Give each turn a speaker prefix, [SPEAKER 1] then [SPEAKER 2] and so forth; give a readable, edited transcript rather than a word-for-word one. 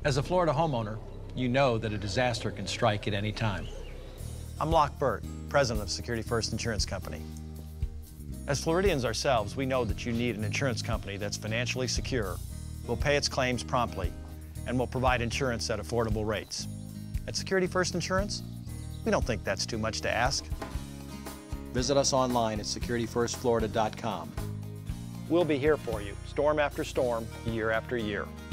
[SPEAKER 1] As a Florida homeowner, you know that a disaster can strike at any time.
[SPEAKER 2] I'm Locke Burt, president of Security First Insurance Company. As Floridians ourselves, we know that you need an insurance company that's financially secure, will pay its claims promptly, and will provide insurance at affordable rates. At Security First Insurance, we don't think that's too much to ask.
[SPEAKER 1] Visit us online at securityfirstflorida.com.
[SPEAKER 2] We'll be here for you, storm after storm, year after year.